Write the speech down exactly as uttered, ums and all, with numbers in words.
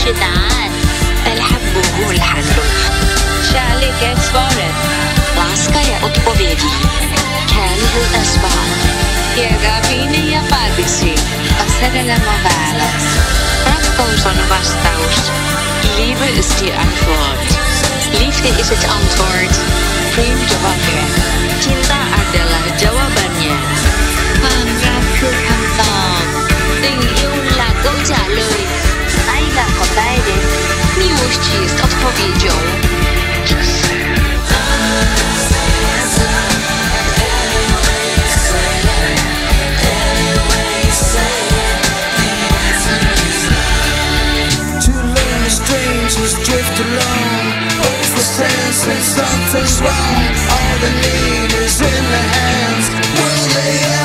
是答案。 الحب هو الحل. Kärlek är svaret. Láska je odpovědí. Kärlek je svar. Geografini ja päätöksi. Asetelma väärä. Rakkaus on vastaus. Liebe ist die Antwort. Liefde is het antwoord. Prem jawabnya. Cinta adalah jawabannya. ความรักคือคำตอบ Tình yêu là câu trả lời. Ai là kotae. Miłość jest odpowiedzią. Strangers drift along, hope for sense and something's wrong. All they need is in their hands. Will they